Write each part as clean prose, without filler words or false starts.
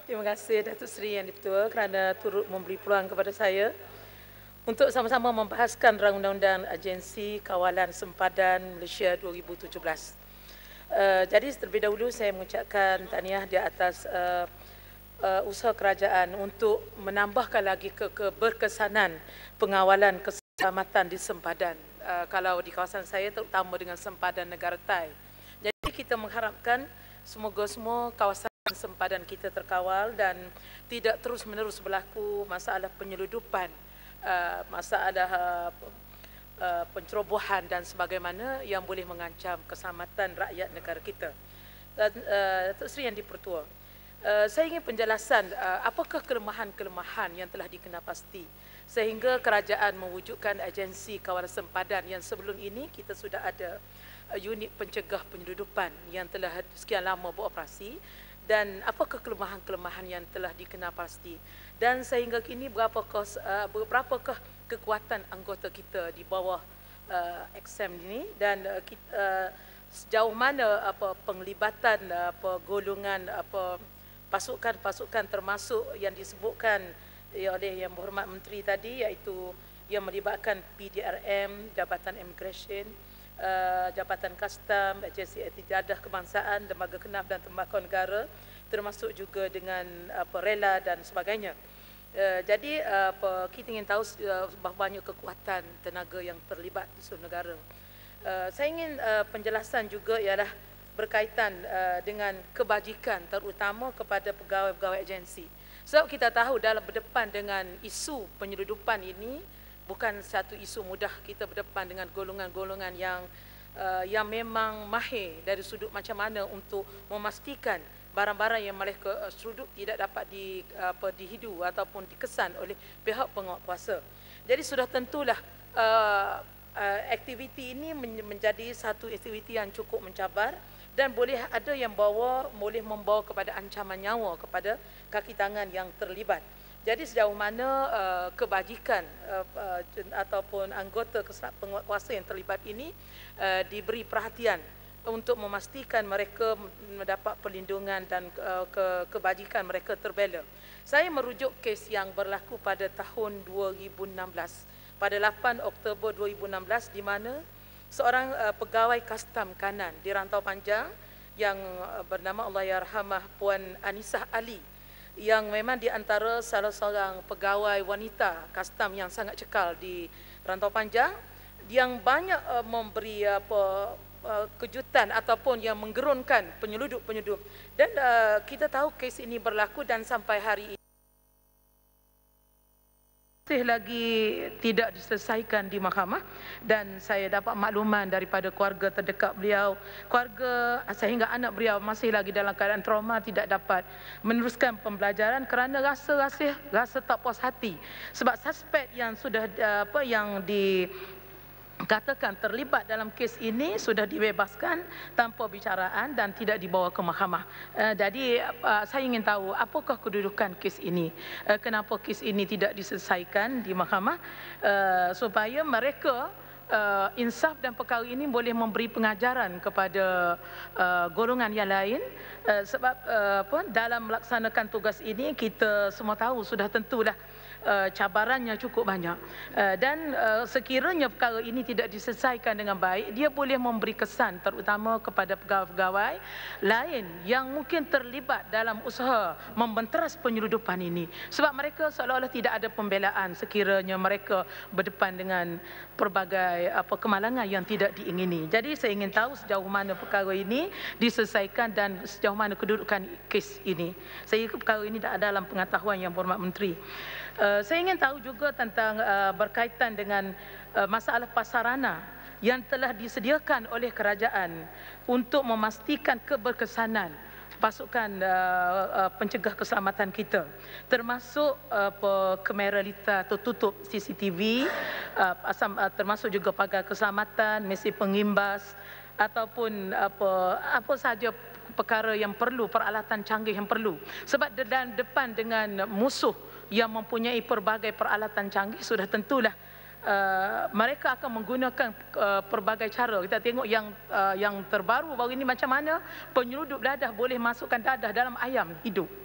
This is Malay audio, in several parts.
Terima kasih Datuk Seri Yang Di-Pertua kerana turut memberi peluang kepada saya untuk sama-sama membahaskan Rang Undang-Undang Agensi Kawalan Sempadan Malaysia 2017. Jadi terlebih dahulu saya mengucapkan tahniah di atas usaha kerajaan untuk menambahkan lagi keberkesanan pengawalan keselamatan di sempadan. Kalau di kawasan saya terutama dengan sempadan Negara Tai. Jadi kita mengharapkan semoga semua kawasan sempadan kita terkawal dan tidak terus-menerus berlaku masalah penyeludupan, masalah pencerobohan dan sebagaimana yang boleh mengancam keselamatan rakyat negara kita. Datuk Seri Yang Di-Pertua, saya ingin penjelasan apakah kelemahan-kelemahan yang telah dikenal pasti sehingga kerajaan mewujudkan agensi kawalan sempadan yang sebelum ini kita sudah ada unit pencegah penyeludupan yang telah sekian lama beroperasi, dan apakah kelemahan-kelemahan yang telah dikenal pasti, dan sehingga kini berapakah kekuatan anggota kita di bawah XM ini, dan sejauh mana penglibatan golongan pasukan-pasukan termasuk yang disebutkan oleh Yang Berhormat Menteri tadi, iaitu yang melibatkan PDRM, Jabatan Immigration, Jabatan Kastam, Agensi Etiadah Kebangsaan, Lembaga Kenaf dan Tembakau Negara, termasuk juga dengan rela dan sebagainya. Jadi kita ingin tahu berapa banyak kekuatan tenaga yang terlibat di seluruh negara. Saya ingin penjelasan juga ialah berkaitan dengan kebajikan, terutama kepada pegawai-pegawai agensi. Sebab kita tahu dalam berdepan dengan isu penyeludupan ini, bukan satu isu mudah. Kita berdepan dengan golongan-golongan yang memang mahir dari sudut macam mana untuk memastikan barang-barang yang mereka serudup tidak dapat dihidu ataupun dikesan oleh pihak penguatkuasa. Jadi sudah tentulah aktiviti ini menjadi satu aktiviti yang cukup mencabar dan boleh ada yang boleh membawa kepada ancaman nyawa kepada kaki tangan yang terlibat. Jadi sejauh mana kebajikan ataupun anggota penguatkuasa yang terlibat ini diberi perhatian untuk memastikan mereka mendapat perlindungan dan kebajikan mereka terbela. Saya merujuk kes yang berlaku pada tahun 2016, pada 8 Oktober 2016, di mana seorang pegawai kastam kanan di Rantau Panjang yang bernama Allahyarhamah Puan Anisah Ali, yang memang di antara salah seorang pegawai wanita kastam yang sangat cekal di Rantau Panjang, yang banyak memberi kejutan ataupun yang menggerunkan penyeludup-penyeludup. Dan kita tahu kes ini berlaku dan sampai hari ini masih lagi tidak diselesaikan di mahkamah, dan saya dapat makluman daripada keluarga terdekat beliau, keluarga sehingga anak beliau masih lagi dalam keadaan trauma, tidak dapat meneruskan pembelajaran kerana rasa tak puas hati sebab suspek yang sudah yang dikatakan terlibat dalam kes ini sudah dibebaskan tanpa bicaraan dan tidak dibawa ke mahkamah. Jadi saya ingin tahu apakah kedudukan kes ini, kenapa kes ini tidak diselesaikan di mahkamah, supaya mereka insaf dan perkara ini boleh memberi pengajaran kepada golongan yang lain, sebab dalam melaksanakan tugas ini kita semua tahu sudah tentulah cabarannya cukup banyak, dan sekiranya perkara ini tidak diselesaikan dengan baik, dia boleh memberi kesan terutama kepada pegawai-pegawai lain yang mungkin terlibat dalam usaha membenteras penyeludupan ini, sebab mereka seolah-olah tidak ada pembelaan sekiranya mereka berdepan dengan pelbagai kemalangan yang tidak diingini. Jadi saya ingin tahu sejauh mana perkara ini diselesaikan dan sejauh mana kedudukan kes ini. Saya perkara ini dalam pengetahuan Yang Berhormat Menteri. Saya ingin tahu juga tentang berkaitan dengan masalah prasarana yang telah disediakan oleh kerajaan untuk memastikan keberkesanan pasukan pencegah keselamatan kita, termasuk kamera lita tertutup CCTV, termasuk juga pagar keselamatan, mesin pengimbas, ataupun apa sahaja perkara yang perlu, peralatan canggih yang perlu. Sebab dalam depan dengan musuh yang mempunyai pelbagai peralatan canggih, sudah tentulah mereka akan menggunakan pelbagai cara. Kita tengok yang terbaru baru ini macam mana penyeludup dadah boleh masukkan dadah dalam ayam hidup.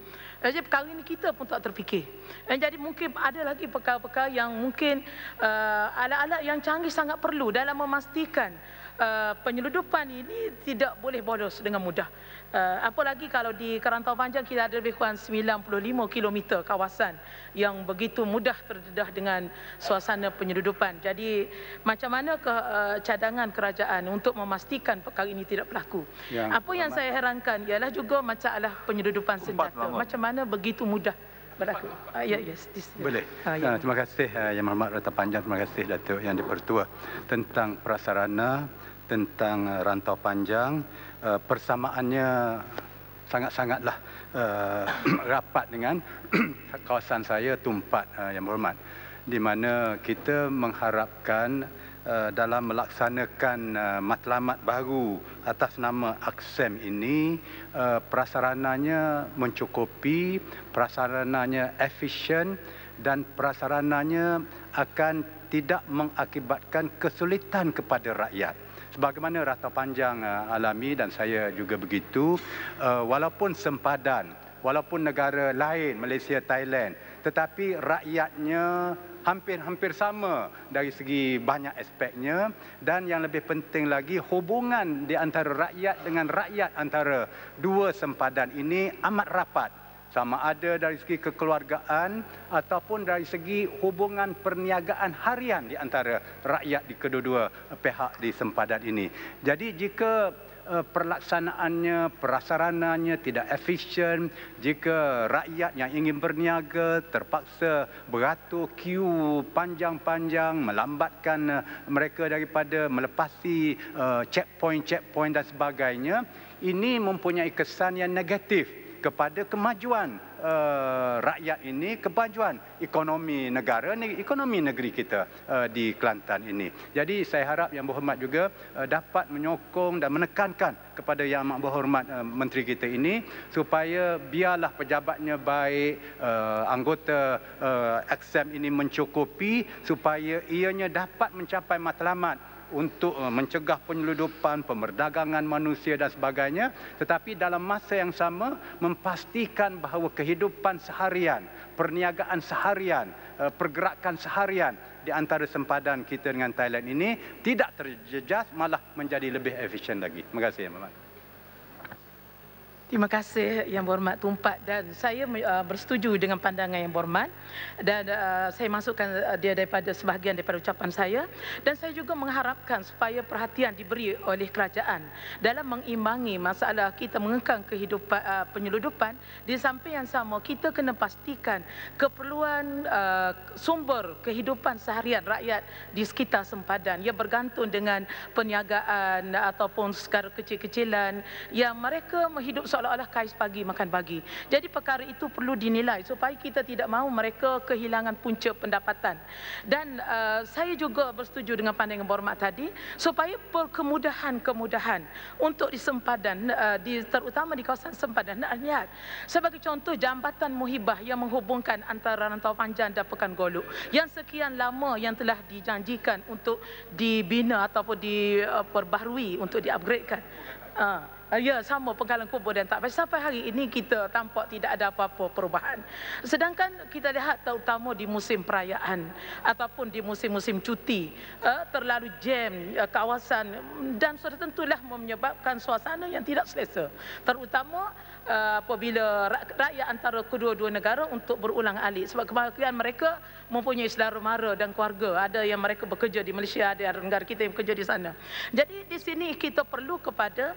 Jadi perkara ini kita pun tak terfikir. Jadi mungkin ada lagi perkara-perkara yang mungkin alat-alat yang canggih sangat perlu dalam memastikan penyeludupan ini tidak boleh bolos dengan mudah. Apalagi kalau di Kerantau Panjang kita ada lebih kurang 95 km kawasan yang begitu mudah terdedah dengan suasana penyeludupan. Jadi macam mana cadangan kerajaan untuk memastikan perkara ini tidak berlaku. Apa yang saya herankan ialah juga masalah penyeludupan senjata. Macam mana begitu mudah berlaku. Boleh. Terima kasih Yang Berhormat Rantau Panjang, terima kasih Datuk Yang di-Pertua tentang prasarana, tentang Rantau Panjang. Persamaannya sangat-sangatlah rapat dengan kawasan saya Tumpat, Yang Berhormat, di mana kita mengharapkan dalam melaksanakan matlamat baru atas nama AKSEM ini, prasarananya mencukupi, prasarananya efisien dan prasarananya akan tidak mengakibatkan kesulitan kepada rakyat. Sebagaimana Rantau Panjang alami dan saya juga begitu, walaupun sempadan, walaupun negara lain, Malaysia, Thailand, tetapi rakyatnya hampir sama dari segi banyak aspeknya, dan yang lebih penting lagi hubungan di antara rakyat dengan rakyat antara dua sempadan ini amat rapat, sama ada dari segi kekeluargaan ataupun dari segi hubungan perniagaan harian di antara rakyat di kedua-dua pihak di sempadan ini. Jadi jika perlaksanaannya, prasarananya tidak efisien, jika rakyat yang ingin berniaga terpaksa beratur queue panjang-panjang, melambatkan mereka daripada melepasi checkpoint dan sebagainya, ini mempunyai kesan yang negatif kepada kemajuan rakyat ini, kemajuan ekonomi negara, ekonomi negeri kita di Kelantan ini. Jadi saya harap Yang Berhormat juga dapat menyokong dan menekankan kepada Yang Amat Berhormat Menteri kita ini supaya biarlah pejabatnya baik, anggota AKSEM ini mencukupi supaya ianya dapat mencapai matlamat untuk mencegah penyeludupan, pemerdagangan manusia dan sebagainya, tetapi dalam masa yang sama memastikan bahawa kehidupan seharian, perniagaan seharian, pergerakan seharian di antara sempadan kita dengan Thailand ini tidak terjejas, malah menjadi lebih efisien lagi. Terima kasih, Yang Berhormat. Terima kasih Yang Berhormat Tumpat, dan saya bersetuju dengan pandangan Yang Berhormat, dan saya masukkan dia daripada sebahagian daripada ucapan saya, dan saya juga mengharapkan supaya perhatian diberi oleh kerajaan dalam mengimbangi masalah kita mengekang kehidupan penyeludupan. Di samping yang sama kita kena pastikan keperluan sumber kehidupan seharian rakyat di sekitar sempadan yang bergantung dengan perniagaan ataupun sekara kecil-kecilan yang mereka hidup seolah-olah kais pagi makan pagi. Jadi perkara itu perlu dinilai supaya kita tidak mahu mereka kehilangan punca pendapatan. Dan saya juga bersetuju dengan pandangan Yang Berhormat tadi supaya kemudahan untuk di sempadan, terutama di kawasan sempadan. Lihat sebagai contoh jambatan Muhibah yang menghubungkan antara Rantau Panjang dan Pekan Golok yang sekian lama yang telah dijanjikan untuk dibina ataupun diperbaharui, untuk di-upgradekan. Ya, sama Penggalan Kubur dan tak sampai hari ini kita tampak tidak ada apa-apa perubahan. Sedangkan kita lihat terutama di musim perayaan ataupun di musim-musim cuti, terlalu jam kawasan, dan sudah tentulah menyebabkan suasana yang tidak selesa. Terutama apabila rakyat antara kedua-dua negara untuk berulang-alik, sebab kebanyakan mereka mempunyai saudara mara dan keluarga. Ada yang mereka bekerja di Malaysia, ada negara kita yang bekerja di sana. Jadi di sini kita perlu kepada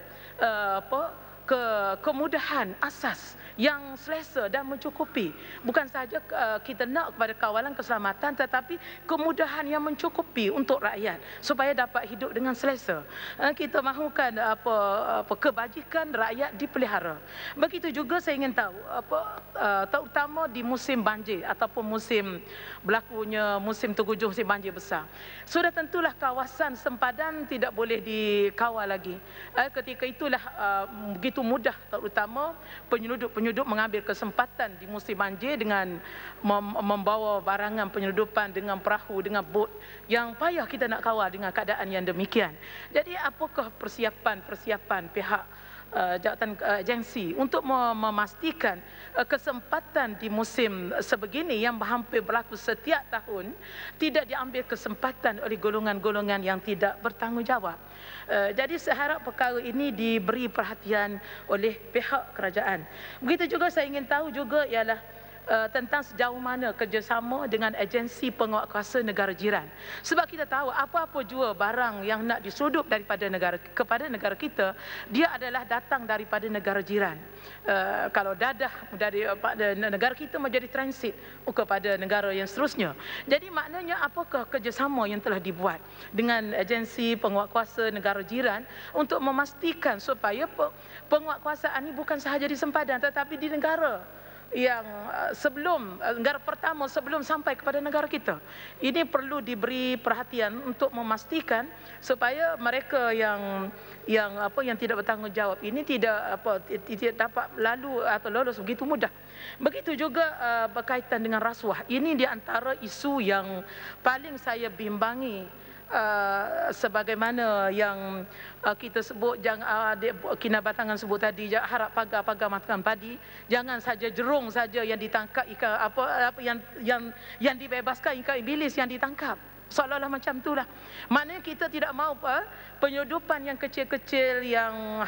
kemudahan asas yang selesa dan mencukupi. Bukan sahaja kita nak kepada kawalan keselamatan, tetapi kemudahan yang mencukupi untuk rakyat supaya dapat hidup dengan selesa. Kita mahukan kebajikan rakyat dipelihara. Begitu juga saya ingin tahu terutama di musim banjir ataupun musim berlakunya musim terhujung musim banjir besar. Sudah tentulah kawasan sempadan tidak boleh dikawal lagi. Ketika itulah begitu mudah terutama penyelundup mengambil kesempatan di musim banjir dengan membawa barangan penyeludupan dengan perahu, dengan bot yang payah kita nak kawal dengan keadaan yang demikian. Jadi apakah persiapan pihak agensi untuk memastikan kesempatan di musim sebegini yang hampir berlaku setiap tahun tidak diambil kesempatan oleh golongan-golongan yang tidak bertanggungjawab. Jadi saya harap perkara ini diberi perhatian oleh pihak kerajaan. Begitu juga saya ingin tahu juga ialah tentang sejauh mana kerjasama dengan agensi penguatkuasa negara jiran. Sebab kita tahu apa-apa jua barang yang nak disudup daripada kepada negara kita, dia adalah datang daripada negara jiran. Kalau dadah dari negara kita menjadi transit kepada negara yang seterusnya. Jadi maknanya apakah kerjasama yang telah dibuat dengan agensi penguatkuasa negara jiran untuk memastikan supaya penguatkuasaan ini bukan sahaja di sempadan tetapi di negara yang negara pertama sebelum sampai kepada negara kita. Ini perlu diberi perhatian untuk memastikan supaya mereka yang tidak bertanggungjawab ini tidak dapat lalu atau lolos begitu mudah. Begitu juga berkaitan dengan rasuah. Ini di antara isu yang paling saya bimbangi. Sebagaimana yang kita sebut, Kinabatangan sebut tadi, harap pagar-pagar makan padi, jangan saja jerung saja yang ditangkap, ikan yang dibebaskan, ikan iblis yang ditangkap. Seolah-olah macam itulah. Maknanya kita tidak mahu penyeludupan yang kecil-kecil yang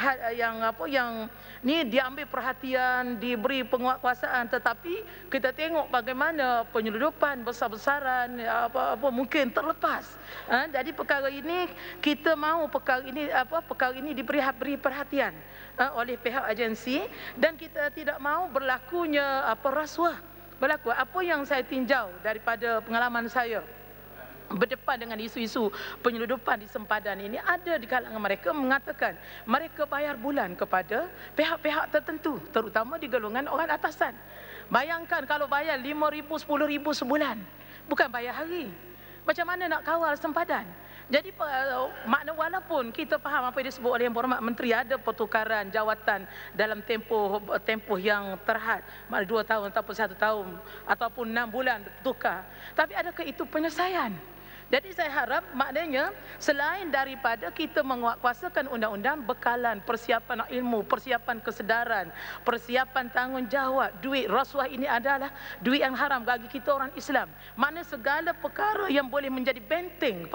ni diambil perhatian, diberi penguatkuasaan, tetapi kita tengok bagaimana penyeludupan besar-besaran mungkin terlepas. Jadi perkara ini kita mahu perkara ini diberi perhatian oleh pihak agensi, dan kita tidak mahu berlakunya rasuah. Apa yang saya tinjau daripada pengalaman saya berdepan dengan isu-isu penyeludupan di sempadan ini, ada di kalangan mereka mengatakan mereka bayar bulan kepada pihak-pihak tertentu, terutama di golongan orang atasan. Bayangkan kalau bayar 5,000, 10,000 sebulan, bukan bayar hari. Macam mana nak kawal sempadan? Jadi makna walaupun kita faham apa yang disebut oleh Yang Berhormat Menteri, ada pertukaran jawatan dalam tempoh yang terhad, 2 tahun ataupun 1 tahun ataupun 6 bulan bertukar, tapi adakah itu penyelesaian? Jadi saya harap maknanya selain daripada kita menguatkuasakan undang-undang, bekalan, persiapan ilmu, persiapan kesedaran, persiapan tanggungjawab, duit rasuah ini adalah duit yang haram bagi kita orang Islam. Maknanya segala perkara yang boleh menjadi benteng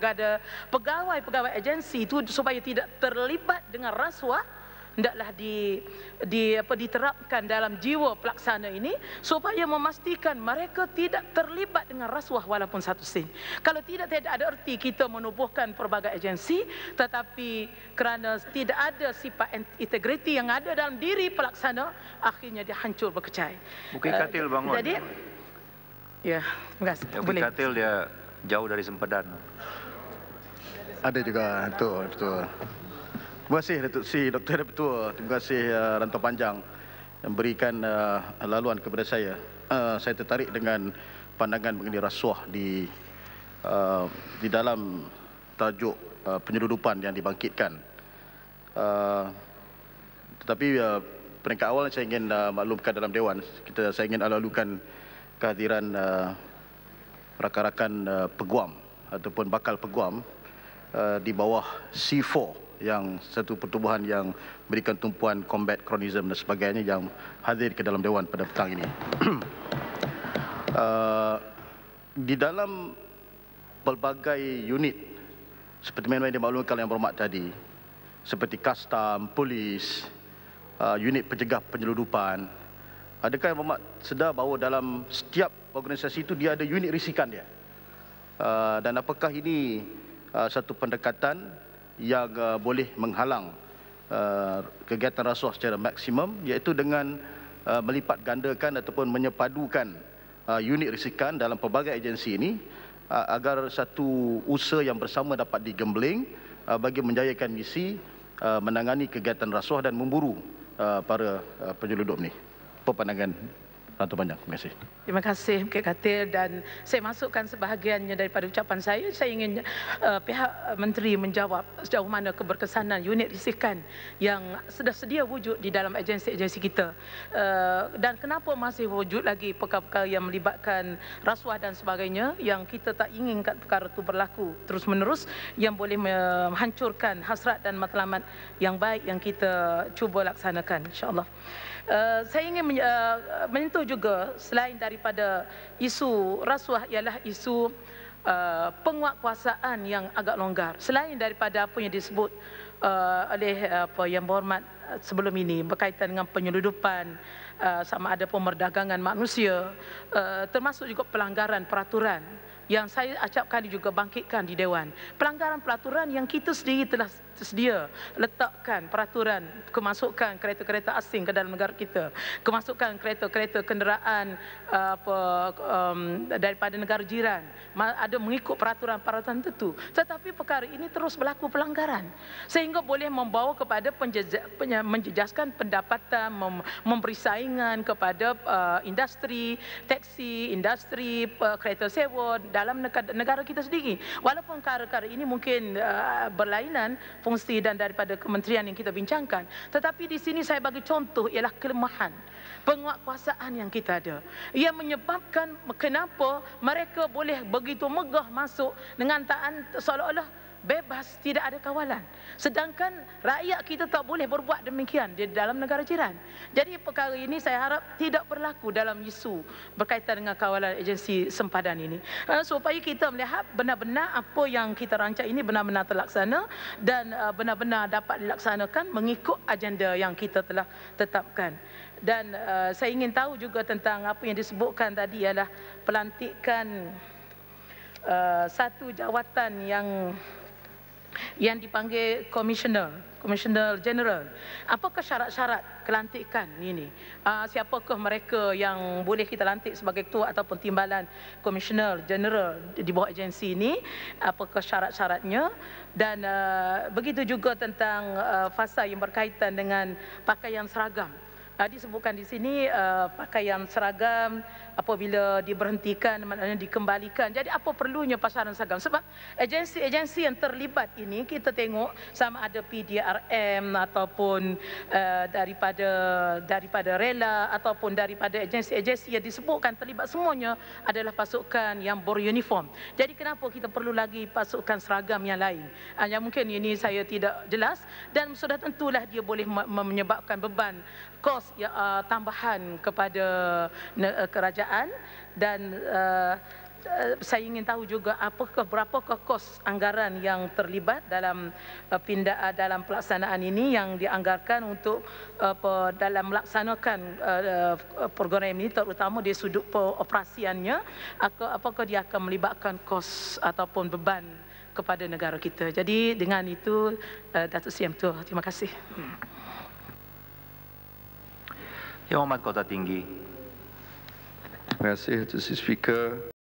pegawai agensi itu supaya tidak terlibat dengan rasuah, hendaklah diterapkan dalam jiwa pelaksana ini supaya memastikan mereka tidak terlibat dengan rasuah walaupun 1 sen. Kalau tidak ada erti kita menubuhkan pelbagai agensi, tetapi kerana tidak ada sifat integriti yang ada dalam diri pelaksana, akhirnya dia hancur berkecai. Bukit Katil bangun. Jadi, ya, terima kasih. Bukit Katil dia jauh dari sempadan. Ada juga, betul. Terima kasih Datuk Seri Dr. Ketua. Terima kasih Rantau Panjang yang berikan laluan kepada saya. Saya tertarik dengan pandangan mengenai rasuah di dalam tajuk penyeludupan yang dibangkitkan. Tetapi peringkat awal saya ingin maklumkan dalam Dewan, saya ingin lalukan kehadiran rakan-rakan peguam ataupun bakal peguam di bawah C4, yang satu pertubuhan yang berikan tumpuan combat chronism dan sebagainya, yang hadir ke dalam Dewan pada petang ini. Di dalam pelbagai unit, seperti mana yang dimaklumkan Yang Berhormat tadi, seperti Kastam, Polis, unit pencegah penyeludupan, adakah Yang Berhormat sedar bahawa dalam setiap organisasi itu dia ada unit risikan dia? Dan apakah ini satu pendekatan yang boleh menghalang kegiatan rasuah secara maksimum, iaitu dengan melipat gandakan ataupun menyepadukan unit risikan dalam pelbagai agensi ini agar satu usaha yang bersama dapat digembling bagi menjayakan misi menangani kegiatan rasuah dan memburu para penyeludup ni. Apa pandangan rantau panjang. Terima kasih. Terima kasih Bukit Katil, dan saya masukkan sebahagiannya daripada ucapan saya. Saya ingin pihak menteri menjawab sejauh mana keberkesanan unit risikan yang sudah sedia wujud di dalam agensi-agensi kita, dan kenapa masih wujud lagi perkara-perkara yang melibatkan rasuah dan sebagainya yang kita tak inginkan perkara itu berlaku terus-menerus, yang boleh menghancurkan hasrat dan matlamat yang baik yang kita cuba laksanakan, insya-Allah. Saya ingin menyentuh juga selain daripada isu rasuah ialah isu penguatkuasaan yang agak longgar. Selain daripada apa yang disebut oleh Yang Berhormat sebelum ini berkaitan dengan penyeludupan, sama ada pemerdagangan manusia, termasuk juga pelanggaran peraturan yang saya acap kali juga bangkitkan di Dewan. Pelanggaran peraturan yang kita sendiri telah sedia letakkan peraturan kemasukan kereta-kereta asing ke dalam negara kita, kemasukan kereta-kereta kenderaan daripada negara jiran, ada mengikut peraturan-peraturan tertentu. Tetapi perkara ini terus berlaku pelanggaran, sehingga boleh membawa kepada menjejaskan pendapatan, memberi saingan kepada industri teksi, industri kereta sewa dalam negara kita sendiri. Walaupun perkara-perkara ini mungkin berlainan fungsi dan daripada kementerian yang kita bincangkan, tetapi di sini saya bagi contoh ialah kelemahan penguatkuasaan yang kita ada. Ia menyebabkan kenapa mereka boleh begitu megah masuk dengan tahan seolah-olah bebas, tidak ada kawalan. Sedangkan rakyat kita tak boleh berbuat demikian di dalam negara jiran. Jadi perkara ini saya harap tidak berlaku dalam isu berkaitan dengan kawalan agensi sempadan ini. Supaya kita melihat benar-benar apa yang kita rancang ini benar-benar terlaksana dan benar-benar dapat dilaksanakan mengikut agenda yang kita telah tetapkan. Dan saya ingin tahu juga tentang apa yang disebutkan tadi ialah pelantikan satu jawatan yang dipanggil Komisioner General. Apakah syarat-syarat kelantikan ini? Siapakah mereka yang boleh kita lantik sebagai ketua ataupun timbalan Komisioner General di bawah agensi ini? Apakah syarat-syaratnya? Dan begitu juga tentang fasa yang berkaitan dengan pakaian seragam. Disebutkan di sini pakaian seragam apabila diberhentikan maknanya dikembalikan. Jadi apa perlunya pasaran seragam? Sebab agensi-agensi yang terlibat ini kita tengok sama ada PDRM ataupun daripada rela ataupun daripada agensi-agensi yang disebutkan terlibat, semuanya adalah pasukan yang beruniform. Jadi kenapa kita perlu lagi pasukan seragam yang lain? Yang mungkin ini saya tidak jelas, dan sudah tentulah dia boleh menyebabkan beban kos tambahan kepada kerajaan. Dan saya ingin tahu juga berapakah kos anggaran yang terlibat dalam dalam pelaksanaan ini yang dianggarkan untuk dalam melaksanakan program ini, terutama dari sudut operasiannya, apakah dia akan melibatkan kos ataupun beban kepada negara kita. Jadi dengan itu Datuk Seri Yang Ketua, terima kasih. Yang Hormat Kota Tinggi. Terima kasih, Datuk Seri Speaker.